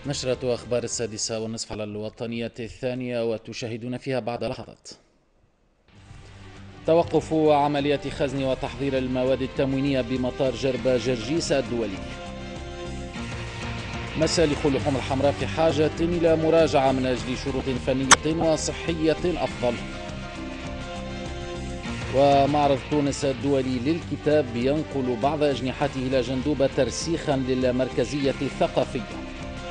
نشرة أخبار 6:30 على الوطنية الثانية، وتشاهدون فيها بعد لحظات توقف عمليات خزن وتحضير المواد التموينية بمطار جربة جرجيس الدولي. مسالخ اللحوم الحمراء في حاجة إلى مراجعة من أجل شروط فنية وصحية أفضل. ومعرض تونس الدولي للكتاب ينقل بعض أجنحته إلى جندوبة ترسيخا للمركزية الثقافية.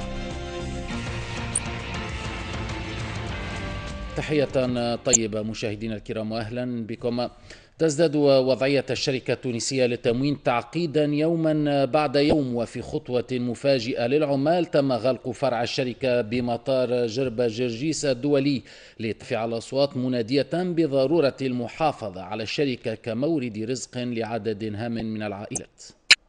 تحية طيبة مشاهدينا الكرام وأهلا بكم. تزداد وضعية الشركة التونسية للتموين تعقيدا يوما بعد يوم، وفي خطوة مفاجئة للعمال تم غلق فرع الشركة بمطار جربة جرجيس الدولي لترفع الأصوات منادية بضرورة المحافظة على الشركة كمورد رزق لعدد هام من العائلات.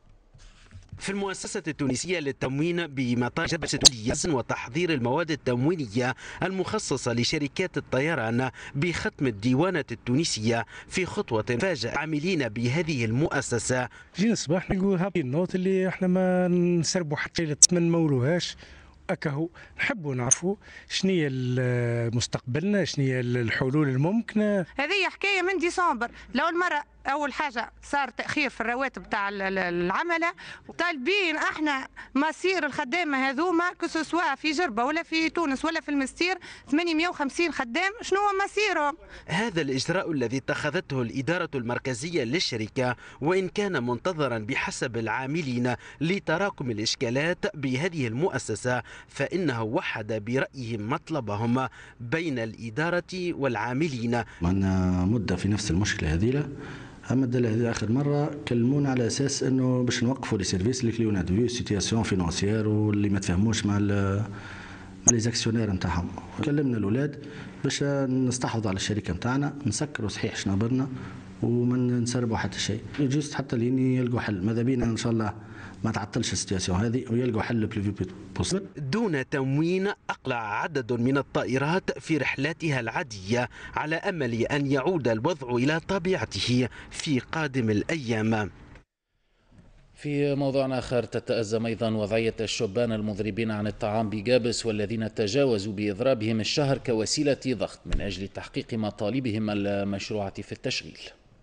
في المؤسسة التونسية للتموين بمطار جربة الدولي وتحضير المواد التموينية المخصصة لشركات الطيران بختم الديوانة التونسية في خطوة فاجأ عاملين بهذه المؤسسة. جينا الصباح نقول هذه النوت اللي احنا ما نسربوا حتى ما نمولوهاش، أكهو نحبوا نعرفوا شنية مستقبلنا، شنية الحلول الممكنة. هذه حكاية من ديسمبر، لأول مرة أول حاجة صار تأخير في الرواتب تاع العملة، وطالبين احنا مصير الخدامة هذوما كسوسوا في جربة ولا في تونس ولا في المستير 850 خدام، شنو هو مصيرهم؟ هذا الإجراء الذي اتخذته الإدارة المركزية للشركة، وإن كان منتظرا بحسب العاملين لتراكم الإشكالات بهذه المؤسسة، فإنه وحد برأيهم مطلبهم بين الإدارة والعاملين. معنا مدة في نفس المشكلة هذه، اما هذه اخر مره كلمونا على اساس انه باش نوقفوا لي سيرفيس اللي كليونا دو سيتياسيون فينانسيير واللي ما تفهموش مع لي زاكسيونير نتاعهم. كلمنا الاولاد باش نستحوذوا على الشركه نتاعنا، نسكروا صحيح شنابرنا وما نسربوا حتى شيء، جوست حتى لين يلقوا حل. ماذا بينا ان شاء الله ما تعطلش السيتياسيون هذه ويلقوا حل بلو بوسيبل. دون تموين أقلع عدد من الطائرات في رحلاتها العادية على أمل أن يعود الوضع إلى طبيعته في قادم الأيام. في موضوع آخر، تتأزم أيضا وضعية الشبان المضربين عن الطعام بجابس والذين تجاوزوا بإضرابهم الشهر كوسيلة ضغط من أجل تحقيق مطالبهم المشروعة في التشغيل.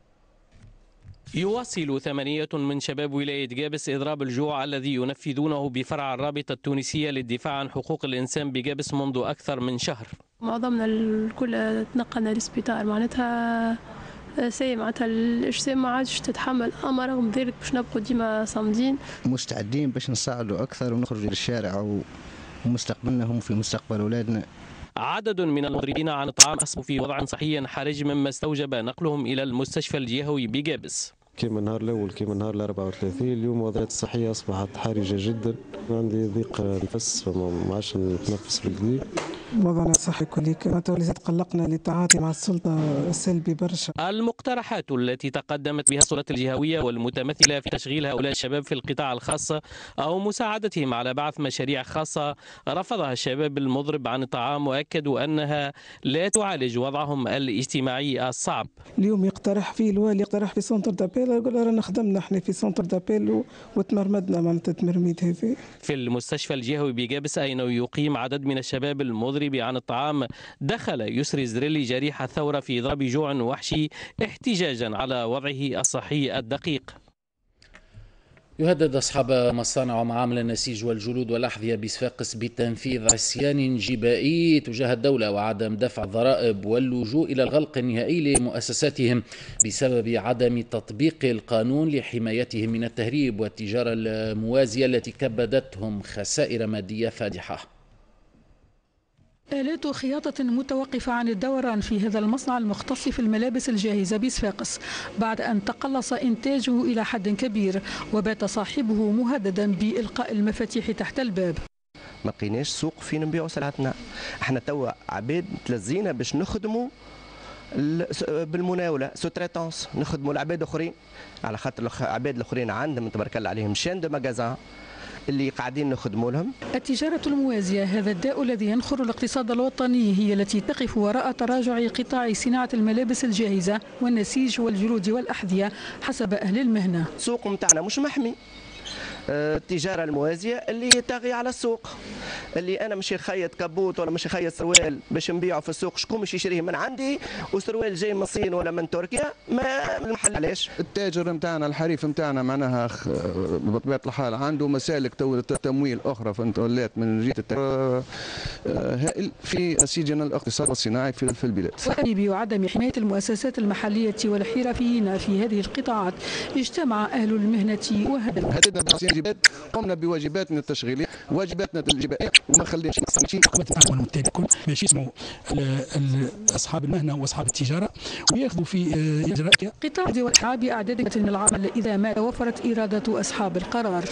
يواصل 8 من شباب ولاية جابس إضراب الجوع الذي ينفذونه بفرع الرابطة التونسية للدفاع عن حقوق الإنسان بجابس منذ أكثر من شهر. معظمنا الكل تنقلنا للسبيطار، معناتها سي معناتها الأجسام ما عادش تتحمل، أما رغم ذلك باش نبقوا ديما صامدين مستعدين باش نساعدوا أكثر ونخرجوا للشارع ومستقبلنا هم في مستقبل أولادنا. عدد من المضربين عن الطعام أصبحوا في وضع صحي حرج مما استوجب نقلهم إلى المستشفى الجهوي بجابس. كما النهار الأول كما النهار 34، اليوم وضعية الصحية أصبحت حرجة جدا، عندي ضيق نفس فما عادش نتنفس بالقليل. وضعنا الصحي كليك ولذلك قلقنا للتعاطي مع السلطة سلبي برشا. المقترحات التي تقدمت بها السلطات الجهوية والمتمثلة في تشغيل هؤلاء الشباب في القطاع الخاص أو مساعدتهم على بعث مشاريع خاصة رفضها الشباب المضرب عن الطعام، وأكدوا أنها لا تعالج وضعهم الاجتماعي الصعب. اليوم يقترح فيه الوالي، يقترح في سنتر دابيل، يقول رانا خدمنا احنا في سنتر دابيل وتمرمدنا معناتها تمرميد هذه. في المستشفى الجهوي بجابس أين يقيم عدد من الشباب المضرب عن الطعام دخل يسري زريلي جريح الثورة في إضراب جوع وحشي احتجاجا على وضعه الصحي الدقيق. يهدد أصحاب مصانع ومعامل النسيج والجلود والأحذية بصفاقس بتنفيذ عصيان جبائي تجاه الدولة وعدم دفع الضرائب واللجوء إلى الغلق النهائي لمؤسساتهم بسبب عدم تطبيق القانون لحمايتهم من التهريب والتجارة الموازية التي كبدتهم خسائر مادية فادحة. آلات خياطة متوقفة عن الدوران في هذا المصنع المختص في الملابس الجاهزة بصفاقس بعد أن تقلص إنتاجه إلى حد كبير، وبات صاحبه مهددا بإلقاء المفاتيح تحت الباب. ما لقيناش سوق فين نبيعوا سلعتنا، احنا توا عباد تلزينا باش نخدموا بالمناوله سوتريتونس، نخدموا العباد اخرين على خاطر العباد الاخرين عندهم تبارك الله عليهم شان دو ماغازان اللي قاعدين نخدموا لهم. التجارة الموازية، هذا الداء الذي ينخر الاقتصاد الوطني، هي التي تقف وراء تراجع قطاع صناعة الملابس الجاهزة والنسيج والجلود والأحذية حسب أهل المهنة. السوق متاعنا مش محمي، التجاره الموازيه اللي طاغيه على السوق، اللي انا مش خيط كبوت ولا مش خيط سروال باش نبيعه في السوق، شكون مش يشريه من عندي وسروال جاي من الصين ولا من تركيا ما المحل علاش؟ التاجر نتاعنا الحريف نتاعنا معناها بطبيعه الحال عنده مسالك تمويل اخرى فهمت ولات من جهه هائل في سجن الاقتصاد الصناعي في البلاد. وعدم حمايه المؤسسات المحليه والحرفيين في هذه القطاعات اجتمع اهل المهنه هددنا بواجبات، قمنا بواجباتنا التشغيليه، واجباتنا الجبائيه وما خليناش والمتابعون باش يسمعوا اصحاب المهنه واصحاب التجاره وياخذوا في اجراء قطاع واصحاب اعداد من العمل اذا ما توفرت اراده اصحاب القرار.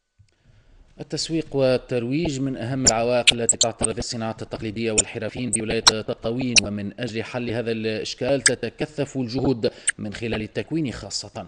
التسويق والترويج من أهم العوائق التي تعترض الصناعات التقليدية والحرفيين بولاية تطاوين، ومن أجل حل هذا الإشكال تتكثف الجهود من خلال التكوين خاصة.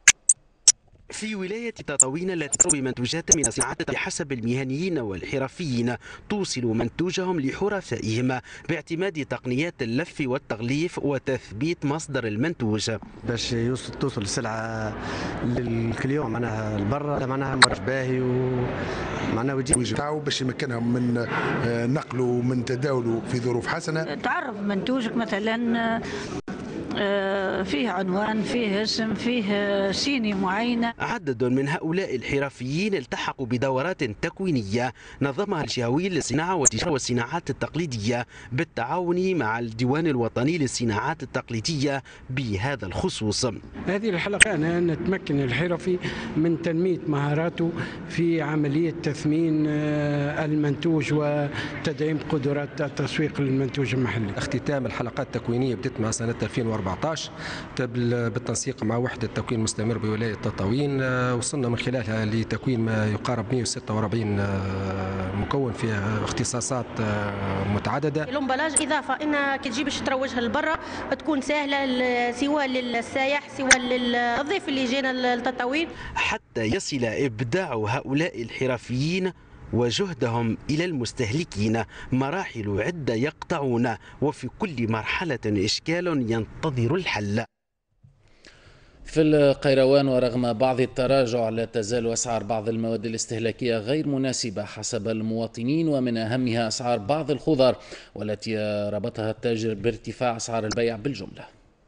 في ولاية تطاوين التي تروي منتوجات من الصناعات بحسب المهنيين والحرفيين توصل منتوجهم لحرفائهم باعتماد تقنيات اللف والتغليف وتثبيت مصدر المنتوج باش توصل السلعة للكليون معناها البرة معناها مرش باهي ومعناها ويجي تاعو باش يمكنهم من نقله ومن تداوله في ظروف حسنة. تعرف منتوجك مثلا فيه عنوان، فيه اسم، فيه سيني معينة. عدد من هؤلاء الحرفيين التحقوا بدورات تكوينية نظمها الجهوي للصناعة والتجارة والصناعات التقليدية بالتعاون مع الديوان الوطني للصناعات التقليدية بهذا الخصوص. هذه الحلقة أنا نتمكن الحرفي من تنمية مهاراته في عملية تثمين المنتوج وتدعيم قدرات التسويق للمنتوج المحلي. اختتام الحلقات التكوينية بدأت مع سنة 2014 بالتنسيق مع وحدة تكوين مستمر بولاية تطاوين، وصلنا من خلالها لتكوين ما يقارب 146 مكون في اختصاصات متعددة. الامبلاج إضافة إنها كتجي باش تروجها لبرا تكون سهلة سواء للسائح سواء للضيف اللي جينا لتطاوين، حتى يصل إبداع هؤلاء الحرفيين وجهدهم إلى المستهلكين مراحل عدة يقطعون، وفي كل مرحلة إشكال ينتظر الحل. في القيروان ورغم بعض التراجع لا تزال أسعار بعض المواد الاستهلاكية غير مناسبة حسب المواطنين، ومن أهمها أسعار بعض الخضار والتي ربطها التاجر بارتفاع أسعار البيع بالجملة.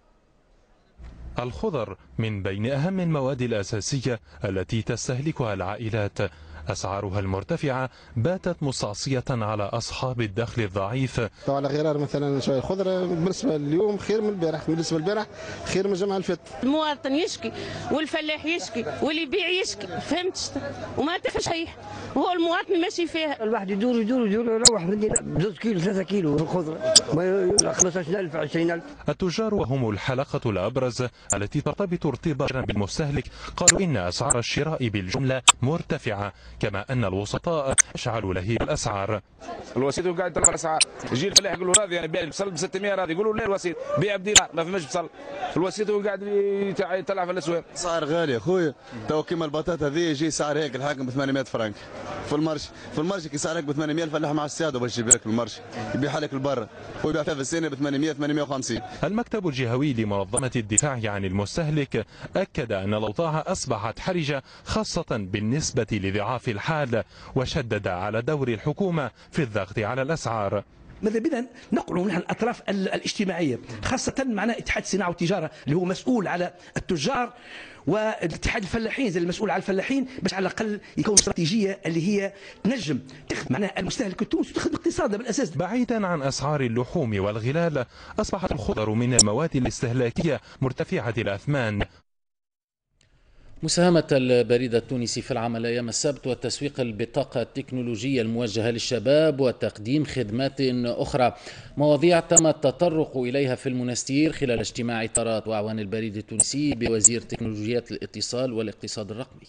الخضر من بين أهم المواد الأساسية التي تستهلكها العائلات، أسعارها المرتفعة باتت مستعصية على أصحاب الدخل الضعيف. على غرار مثلا شوية الخضرة بالنسبة اليوم خير من البارح، بالنسبة للبارح خير من الجمعة اللي فاتت. المواطن يشكي والفلاح يشكي واللي يبيع يشكي، فهمتش؟ وما صحيح هو المواطن ماشي فيها. الواحد يدور يروح 2 كيلو 3 كيلو في الخضرة 15,000 20,000. التجار وهم الحلقة الأبرز التي ترتبط ارتباطا بالمستهلك قالوا إن أسعار الشراء بالجملة مرتفعة، كما أن الوسطاء أشعلوا لهيب الأسعار. الوسيط قاعد يطلع الأسعار، يجي الفلاح يقول له راضي أنا بيع البصل ب 600 راضي، يقولوا لا الوسيط بيع بدينار ما فماش بصل، الوسيط قاعد يطلع في الأسواق. أسعار غالية خويا، تو كيما البطاطا هذه يجي سعر هيك الحاكم ب 800 فرنك في المارشي كي سعر هيك ب 800 الفلاح مع السيادة باش يجيب لك في المارشي يبيعها لك لبرا ويبيع فيها في السنة ب 800-850. المكتب الجهوي لمنظمة الدفاع عن المستهلك أكد أن الأوضاع أصبحت حرجة خاصة بالنسبة لضعاف الحال، وشدد على دور الحكومة في الضغط على الأسعار. ماذا بنا نقلوا نحن الأطراف الاجتماعية خاصة معنا اتحاد الصناعة والتجارة اللي هو مسؤول على التجار، والاتحاد الفلاحين زي المسؤول على الفلاحين، باش على الأقل يكون استراتيجية اللي هي تنجم تخدم معناها المستهلك التونسي وتخدم اقتصاده بالأساس. بعيدا عن أسعار اللحوم والغلال أصبحت الخضر من المواد الاستهلاكية مرتفعة الأثمان. مساهمة البريد التونسي في العمل أيام السبت وتسويق البطاقة التكنولوجية الموجهة للشباب وتقديم خدمات أخرى، مواضيع تم التطرق إليها في المنستير خلال اجتماع إطارات وأعوان البريد التونسي بوزير تكنولوجيات الاتصال والاقتصاد الرقمي.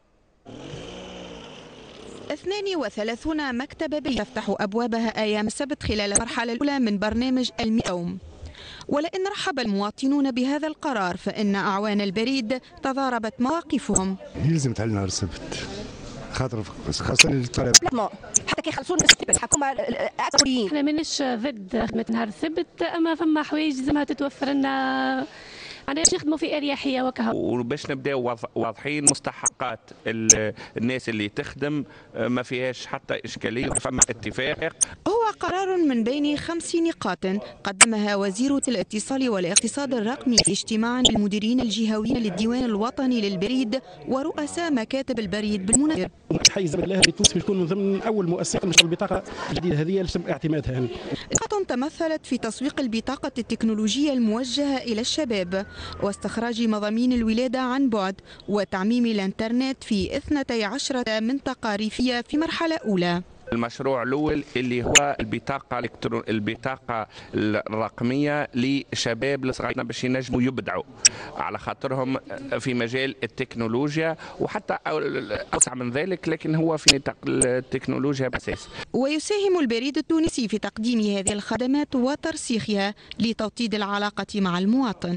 32 مكتبة تفتح أبوابها أيام السبت خلال المرحلة الأولى من برنامج اليوم. ولئن رحب المواطنون بهذا القرار فإن أعوان البريد تضاربت مواقفهم. يلزم تعلن نهار السبت خاطر خاصة للطلبة حتى كي يخلصون السبت الحكومة احنا ماناش ضد خدمة نهار السبت، أما فما حوايج لازمها تتوفر لنا معناها باش نخدموا في اريحيه وكها. وباش نبداو واضحين مستحقات الناس اللي تخدم ما فيهاش حتى اشكاليه، فما اتفاق. هو قرار من بين 5 نقاط قدمها وزير الاتصال والاقتصاد الرقمي في اجتماع للمديرين الجهويين للديوان الوطني للبريد ورؤساء مكاتب البريد بالمناسبة. حيز اللاهب التونسي باش يكون من ضمن اول مؤسسات مشروع البطاقه الجديده هذه اللي تم اعتمادها هنا. نقاط تمثلت في تسويق البطاقة التكنولوجية الموجهة إلى الشباب واستخراج مضامين الولادة عن بعد وتعميم الانترنت في 12 منطقة ريفية في مرحلة أولى. المشروع الأول اللي هو البطاقة الرقمية لشباب الصغيرين باش ينجموا يبدعوا على خاطرهم في مجال التكنولوجيا وحتى أوسع من ذلك، لكن هو في نطاق التكنولوجيا بأساس. ويساهم البريد التونسي في تقديم هذه الخدمات وترسيخها لتوطيد العلاقة مع المواطن.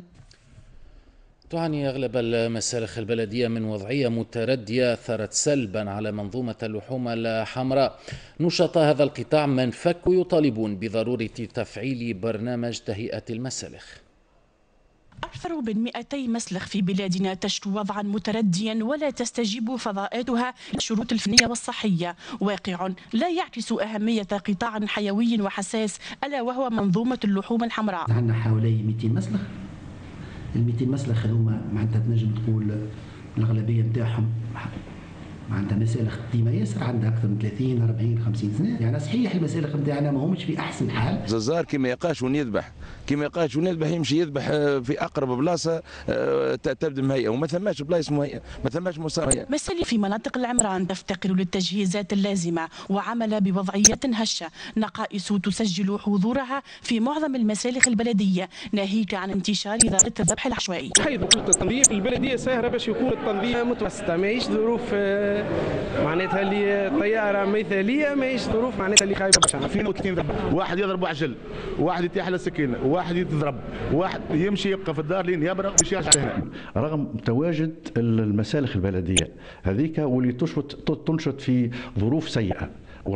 تعاني أغلب المسالخ البلدية من وضعية متردية أثرت سلبا على منظومة اللحوم الحمراء. نشطاء هذا القطاع من فك يطالبون بضرورة تفعيل برنامج تهيئة المسالخ. أكثر من 200 مسلخ في بلادنا تشكو وضعا مترديا ولا تستجيب فضاءاتها للشروط الفنية والصحية، واقع لا يعكس أهمية قطاع حيوي وحساس ألا وهو منظومة اللحوم الحمراء. عندنا حوالي 200 مسلخ. ال 200 مسلخ هذوما معناتها تنجم تقول الأغلبية نتاعهم عندها مسالخ قديمه ياسر، عندها اكثر من 30 40 50 سنه، يعني صحيح المسالخ نتاعنا ما همش في احسن حال. ززار كيما يقاشون يذبح، كيما يقاشون يذبح يمشي يذبح في اقرب بلاصه تبدا مهيئه، وما ثماش بلايص مهيئه، ما ثماش مسار مهيئه. مسالي في مناطق العمران تفتقر للتجهيزات اللازمه وعمل بوضعيه هشه، نقائص تسجل حضورها في معظم المسالخ البلديه، ناهيك عن انتشار ظاهره الذبح العشوائي. حيث قلت التنظيف البلديه ساهره باش يكون التنظيف متوسطه، ماهيش ظروف معناتها اللي طياره مثاليه، ماهيش ظروف معناتها اللي خايبه برشا. في موتين ضرب، واحد يضرب عجل، واحد يتيح على السكينه، واحد يتضرب، واحد يمشي يبقى في الدار لين يبرق باش يرجع هنا. رغم تواجد المسالخ البلديه هذيك واللي تنشط في ظروف سيئه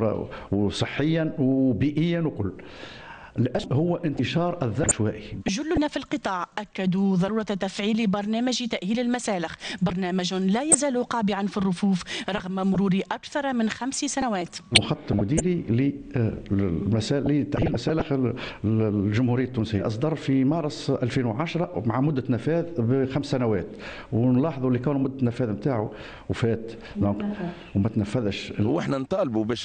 وصحيا وبيئيا وكل، الأسباب هو انتشار الذبح العشوائي. جلنا في القطاع أكدوا ضرورة تفعيل برنامج تأهيل المسالخ، برنامج لا يزال قابعا في الرفوف رغم مرور أكثر من 5 سنوات. مخطط مديري لتأهيل مسالخ الجمهورية التونسية أصدر في مارس 2010 مع مدة نفاذ ب5 سنوات، ونلاحظوا اللي كان مدة النفاذ نتاعو وفات وما تنفذش. واحنا نطالبوا باش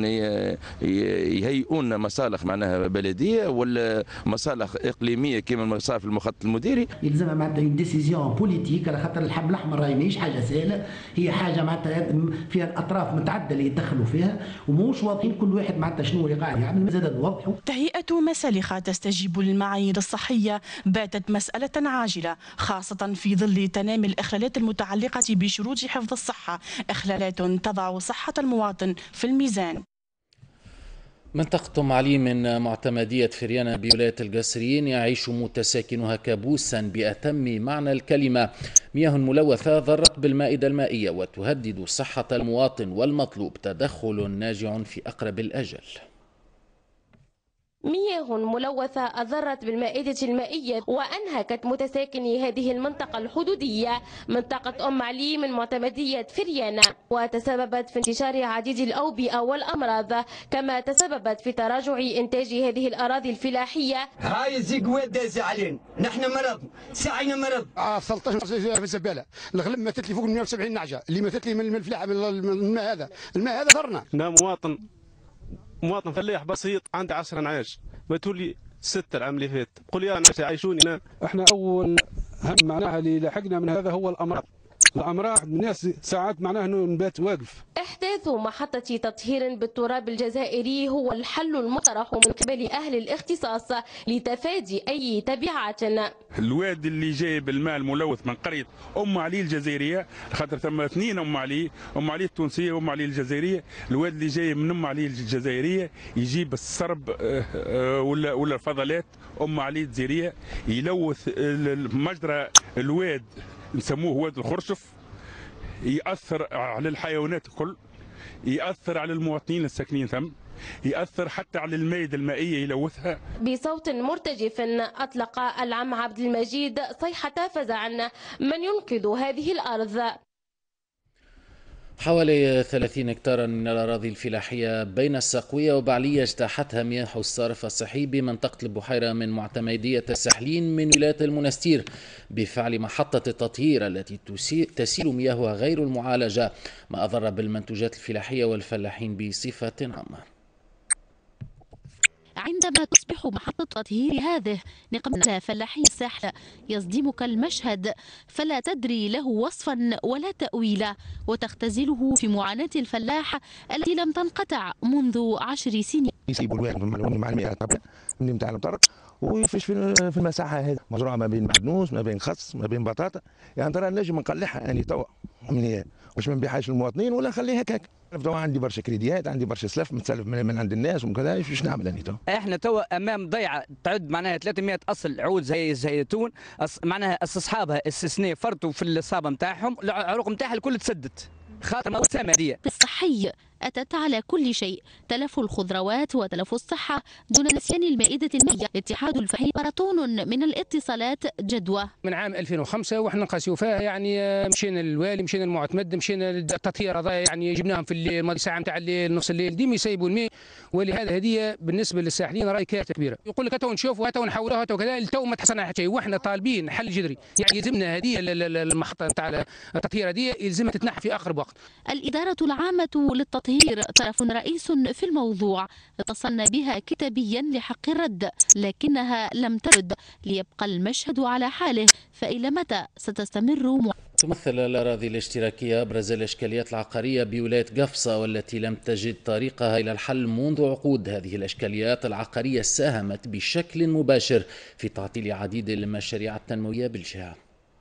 يهيئونا مصالح معناها بلدية ولا مصالح اقليميه كما المصالح في المخطط المديري. يلزمها معناتها ديسيزيون بوليتيك، على خاطر الحمل الاحمر راهي ماهيش حاجه سهله، هي حاجه معناتها فيها الاطراف متعدده اللي يدخلوا فيها وموش واضحين كل واحد معناتها شنو اللي قاعد يعمل، زاد نوضحوا. تهيئه مسالخ تستجيب للمعايير الصحيه باتت مساله عاجله، خاصه في ظل تنامي الاخلالات المتعلقه بشروط حفظ الصحه، اخلالات تضع صحه المواطن في الميزان. منطقة أم علي من معتمدية فريانة بولاية القصرين يعيش متساكنها كابوسا بأتم معنى الكلمة، مياه ملوثة ضرت بالمائدة المائية وتهدد صحة المواطن والمطلوب تدخل ناجع في أقرب الأجل. مياه ملوثة أضرت بالمائدة المائية وأنهكت متساكني هذه المنطقة الحدودية منطقة أم علي من معتمدية فريانة، وتسببت في انتشار عديد الأوبئة والأمراض، كما تسببت في تراجع إنتاج هذه الأراضي الفلاحية. هاي الزقوات دازة علينا، نحن مرض ساعينا مرض. 13 في الزبالة، الغلب ماتت لي فوق 170 نعجة، اللي ماتت لي من الفلاحة من الماء هذا، الماء هذا ضرنا. أنا مواطن فلاح بسيط عندي 10 نعاش، ماتوا لي 6 العام اللي فات، قول يا ناس يعيشوني. احنا اول هم معناها اللي لحقنا من هذا هو الامراض الناس ساعات معناها انه نبات واقف. احداث محطة تطهير بالتراب الجزائري هو الحل المطرح من قبل اهل الاختصاص لتفادي اي تبعات. الواد اللي جايب الماء الملوث من قرية أم علي الجزائرية، خاطر ثم 2 أم علي التونسية وأم علي الجزائرية، الواد اللي جاي من أم علي الجزائرية يجيب السرب ولا الفضلات أم علي الجزائرية يلوث مجرى الواد نسموه واد الخرشف، يأثر على الحيوانات الكل، يأثر على المواطنين الساكنين ثم، يأثر حتى على المائدة المائية يلوثها. بصوت مرتجف أطلق العم عبد المجيد صيحة فزع من ينقذ هذه الأرض. حوالي 30 هكتارا من الأراضي الفلاحية بين الساقوية وبعلية اجتاحتها مياه الصرف الصحي بمنطقة البحيرة من معتمدية السحلين من ولاية المنستير بفعل محطة التطهير التي تسيل مياهها غير المعالجة، ما أضر بالمنتوجات الفلاحية والفلاحين بصفة عامة. عندما تصبح محطة تطهير هذه نقمة فلاحي الساحل يصدمك المشهد، فلا تدري له وصفا ولا تأويلا، وتختزله في معاناة الفلاح التي لم تنقطع منذ 10 سنين. يسيبوا الواحد مع المياه طبعا من نتاع المطر ويفش في المساحه هذه مزروعه ما بين معدنوس ما بين خس ما بين بطاطا، يعني ترى نجم نقلعها اني توا واش ما نبيعهاش للمواطنين ولا نخليها هكاك. توا عندي برشا كريديات، عندي برشا سلف متسلف من عند الناس وكذا، واش نعمل اني توا؟ احنا توا امام ضيعه تعد معناها 300 اصل عود زي الزيتون، معناها استصحابها استثناء فرطوا في الصابه نتاعهم، العروق نتاعها الكل تسدت خاطر موسم هذه. الصحي أتت على كل شيء، تلف الخضروات وتلف الصحة دون نسيان المائدة المائية. اتحاد الفلاحين ماراثون من الاتصالات جدوى من عام 2005 وحنا نقاسيو فيها، يعني مشينا للوالي، مشينا للمعتمد، مشينا للتطهير هذا، يعني جبناهم في الماضي ساعه نتاع الليل نص الليل ديما يسيبوا الماء. ولهذا هذه بالنسبه للساحلين راهي كارثه كبيره. يقول لك تو نشوفوا تو نحولوها تو كذا، تو ما تحصلنا حتى شيء، واحنا طالبين حل جذري، يعني يلزمنا هذه المحطه نتاع التطهير هذه يلزمها تتنحى في اقرب وقت. الاداره العامه للتطهير طرف رئيس في الموضوع، اتصلنا بها كتابيا لحق الرد لكنها لم ترد، ليبقى المشهد على حاله، فإلى متى ستستمر؟ تمثل الأراضي الاشتراكية أبرز الإشكاليات العقارية بولاية قفصة، والتي لم تجد طريقها إلى الحل منذ عقود. هذه الإشكاليات العقارية ساهمت بشكل مباشر في تعطيل عديد المشاريع التنموية بالجهة.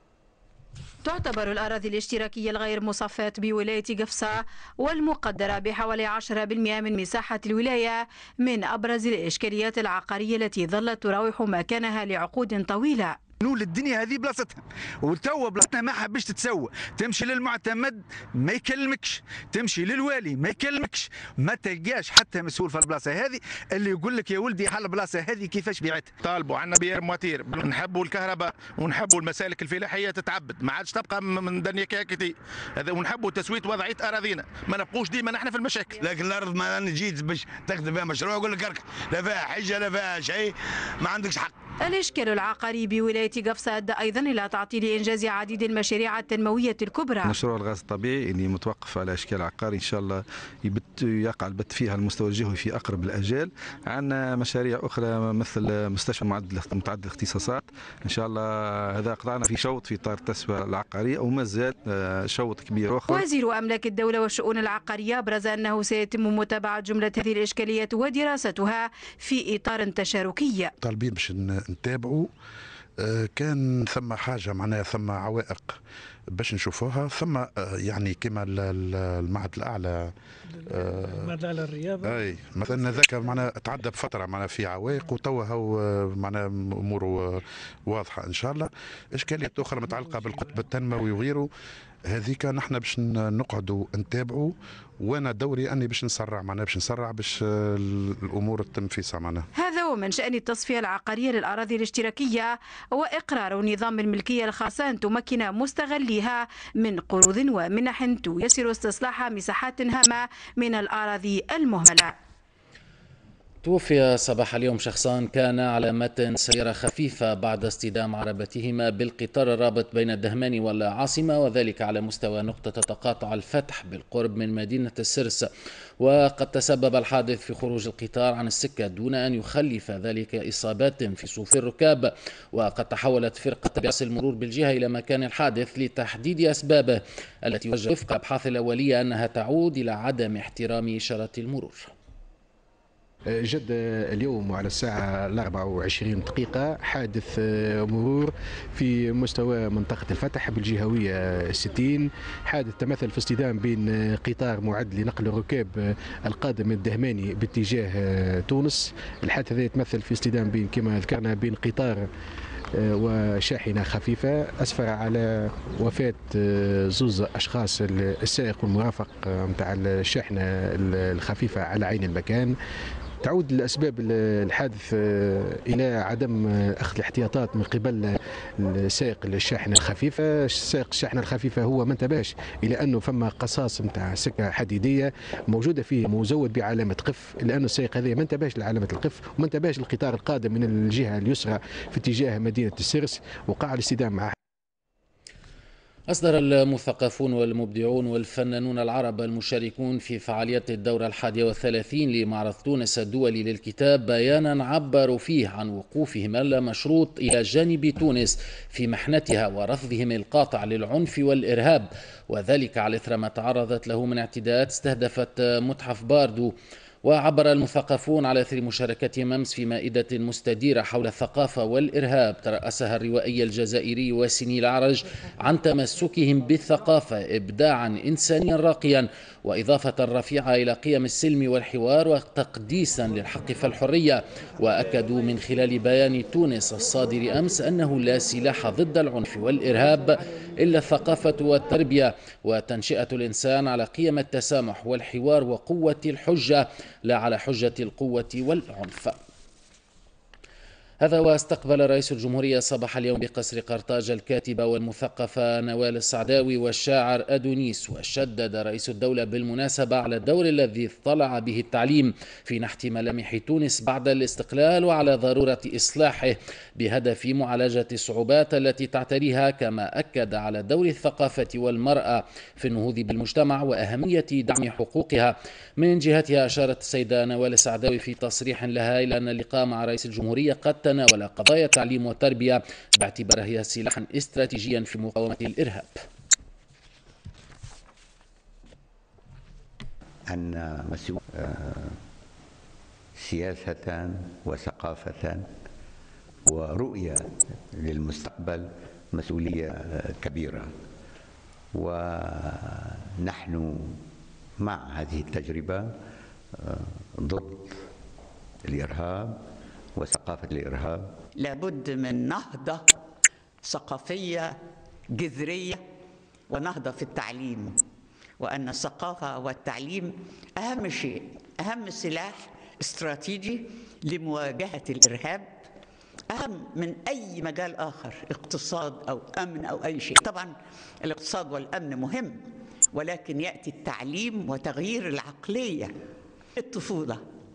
تعتبر الأراضي الاشتراكية الغير مصفاة بولاية قفصة والمقدرة بحوالي 10% من مساحة الولاية من أبرز الإشكاليات العقارية التي ظلت تراوح مكانها لعقود طويلة. نقول الدنيا هذه بلاصتها، وتوا بلاصتنا ما حبش تتسوى، تمشي للمعتمد ما يكلمكش، تمشي للوالي ما يكلمكش، ما تلقاش حتى مسؤول في البلاصه هذه اللي يقول لك يا ولدي حل البلاصه هذه كيفاش بيعتها. طالبوا عندنا بير مواتير، نحبوا الكهرباء ونحبوا المسالك الفلاحيه تتعبد، ما عادش تبقى من دنيا كاكتي هذا، ونحبوا تسويه وضعيه اراضينا، ما نبقوش ديما نحن في المشاكل. لكن الارض ما انا جيت باش تخدم فيها مشروع يقول لك لا فيها حجه لا فيها شيء، ما عندكش حق. الإشكال العقاري بولاية قفصة أدى أيضا إلى تعطيل إنجاز عديد المشاريع التنموية الكبرى. مشروع الغاز الطبيعي اللي متوقف على إشكال عقاري إن شاء الله يقع البت فيها المستوى الجهوي في أقرب الأجال. عندنا مشاريع أخرى مثل مستشفى متعدد الاختصاصات، إن شاء الله هذا قطعنا في شوط في إطار التسوية العقارية وما زال شوط كبير آخر. وزير أملاك الدولة والشؤون العقارية أبرز أنه سيتم متابعة جملة هذه الإشكاليات ودراستها في إطار تشاركي. طالبين باش نتابعوا كان ثم حاجه معناها ثم عوائق باش نشوفوها، ثم يعني كما المعهد الاعلى الرياضه اي مثلا ذاك معناها تعدى بفتره معناها في عوائق، وتوا هو معناها اموره واضحه ان شاء الله. اشكاليات اخرى متعلقه بالقطب التنموي وغيره، هذيك نحن باش نقعدوا نتابعوا، وانا دوري اني باش نسرع معناها باش الامور تتم في سمعناها. هذا ومن شأن التصفية العقارية للأراضي الاشتراكية وإقرار نظام الملكية الخاصة أن تمكن مستغليها من قروض ومنح تيسر استصلاح مساحات هامة من الأراضي المهملة. توفي صباح اليوم شخصان كان على متن سيارة خفيفة بعد اصطدام عربتهما بالقطار الرابط بين الدهمان والعاصمة، وذلك على مستوى نقطة تقاطع الفتح بالقرب من مدينة السرس. وقد تسبب الحادث في خروج القطار عن السكة دون أن يخلف ذلك إصابات في صفوف الركاب. وقد تحولت فرقة بعث المرور بالجهة إلى مكان الحادث لتحديد أسبابه، التي يوجه وفق الأبحاث الأولية أنها تعود إلى عدم احترام إشارات المرور. جد اليوم على الساعة 24 دقيقة حادث مرور في مستوى منطقة الفتح بالجهوية 60. حادث تمثل في اصطدام بين قطار معد لنقل الركاب القادم من الدهماني باتجاه تونس. الحادث هذا يتمثل في اصطدام بين كما ذكرنا بين قطار وشاحنة خفيفة أسفر على وفاة زوز أشخاص، السائق والمرافق متاع الشاحنة الخفيفة على عين المكان. تعود الأسباب الحادث إلى عدم أخذ الاحتياطات من قبل سائق الشاحنة الخفيفة. سائق الشاحنة الخفيفة هو ما انتبهش إلى أنه فما قصاص نتاع سكة حديدية موجودة فيه مزود بعلامة قف، لأنه السائق هذا ما انتبهش لعلامة القف وما انتبهش القطار القادم من الجهة اليسرى في اتجاه مدينة السرس، وقع الاصطدام معه. أصدر المثقفون والمبدعون والفنانون العرب المشاركون في فعاليات الدورة 31 لمعرض تونس الدولي للكتاب بيانا عبروا فيه عن وقوفهم اللامشروط إلى جانب تونس في محنتها ورفضهم القاطع للعنف والإرهاب، وذلك على إثر ما تعرضت له من اعتداءات استهدفت متحف باردو. وعبر المثقفون على اثر مشاركتهم امس في مائده مستديره حول الثقافه والارهاب ترأسها الروائي الجزائري واسني العرج عن تمسكهم بالثقافه ابداعا انسانيا راقيا واضافه رفيعه الى قيم السلم والحوار وتقديسا للحق فالحريه. واكدوا من خلال بيان تونس الصادر امس انه لا سلاح ضد العنف والارهاب الا الثقافه والتربيه وتنشئه الانسان على قيم التسامح والحوار وقوه الحجه لا على حجة القوة والعنف. هذا واستقبل رئيس الجمهورية صباح اليوم بقصر قرطاج الكاتبة والمثقفة نوال السعداوي والشاعر أدونيس. وشدد رئيس الدولة بالمناسبة على الدور الذي اطلع به التعليم في نحت ملامح تونس بعد الاستقلال وعلى ضرورة إصلاحه بهدف معالجة الصعوبات التي تعتريها، كما أكد على دور الثقافة والمرأة في النهوض بالمجتمع وأهمية دعم حقوقها. من جهتها أشارت السيدة نوال السعداوي في تصريح لها إلى أن اللقاء مع رئيس الجمهورية قد تناول قضايا التعليم والتربية باعتبارها سلاحا استراتيجيا في مقاومة الإرهاب. أن مسؤول سياسة وثقافة ورؤية للمستقبل مسؤولية كبيرة، ونحن مع هذه التجربة ضد الإرهاب وثقافة الإرهاب. لابد من نهضة ثقافية جذرية ونهضة في التعليم، وأن الثقافة والتعليم أهم شيء، أهم سلاح استراتيجي لمواجهة الإرهاب، أهم من أي مجال آخر، اقتصاد أو أمن أو أي شيء. طبعا الاقتصاد والأمن مهم، ولكن يأتي التعليم وتغيير العقلية الطفولة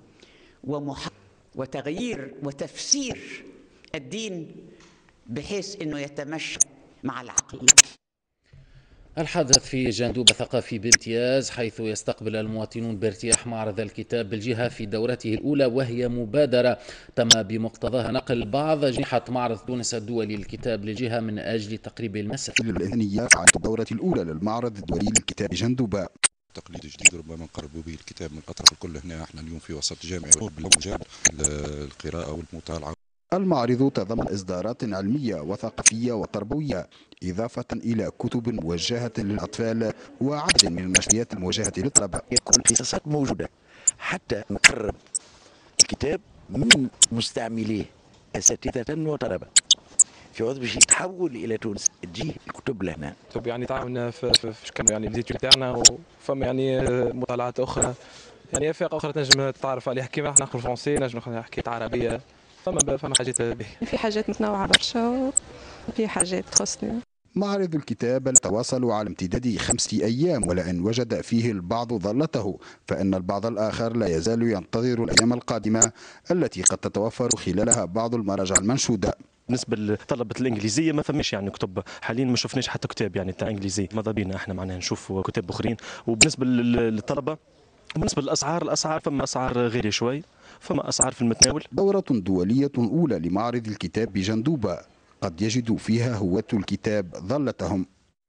وتغيير وتفسير الدين بحيث أنه يتمشى مع العقل. الحدث في جندوب ثقافي بامتياز، حيث يستقبل المواطنون بارتياح معرض الكتاب بالجهة في دورته الأولى، وهي مبادرة تم بمقتضاها نقل بعض أجنحة معرض تونس الدولي للكتاب للجهة من أجل تقريب المسافة. الإنسانية على الدورة الأولى للمعرض الدولي للكتاب جندوب. تقليد جديد ربما نقربوا به الكتاب من الأطراف الكل. هنا احنا اليوم في وسط جامعي بالمجال القراءة والمطالعة. المعرض تضمن إصدارات علمية وثقافية وتربوية، إضافة إلى كتب موجهة للأطفال وعدد من النشريات الموجهة للطلبة. يكون قصصات موجودة حتى نقرب الكتاب من مستعمليه أساتذة وطلبة في وقت باش يتحول إلى تونس تجي الكتب لهنا. طب يعني تعاون في كم يعني الفيديو تاعنا، وفما يعني مطالعات أخرى، يعني آفاق أخرى تنجم تتعرف عليها كيما احنا نقرأ فرنسي، نجم نقرأ حكاية عربية، فما حاجات به. في حاجات متنوعة برشا، في حاجات تخصني. معرض الكتاب تواصل على امتداد 5 أيام، ولأن وجد فيه البعض ضالته، فإن البعض الآخر لا يزال ينتظر الأيام القادمة التي قد تتوفر خلالها بعض المراجع المنشودة. بالنسبه لطلبه الانجليزيه ما فماش يعني كتب حاليا، ما شفناش حتى كتاب يعني تاع انجليزي، ماذا بينا احنا معناها نشوفوا كتاب اخرين. وبالنسبه للطلبه بالنسبه للاسعار فما اسعار غاليه شوي، فما اسعار في المتناول. دوره دوليه اولى لمعرض الكتاب بجندوبه قد يجدوا فيها هواة الكتاب ظلتهم.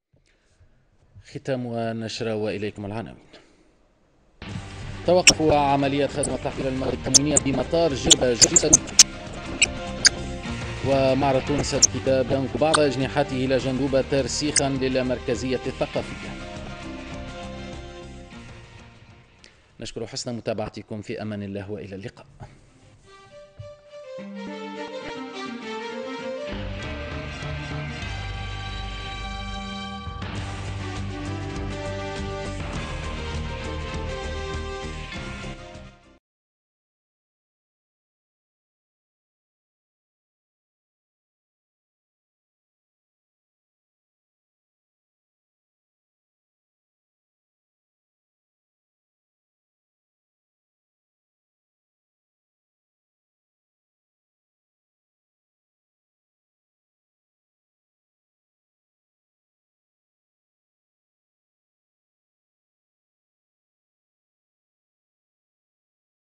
ختام ونشر واليكم العناوين. توقف عمليات خدمه تحويل المواد التموينيه بمطار جربه جريسة، ومعرض تونس الكتاب ينقل بعض أجنحته إلى جندوبة ترسيخا للمركزية الثقافية. نشكر حسن متابعتكم، في أمان الله وإلى اللقاء.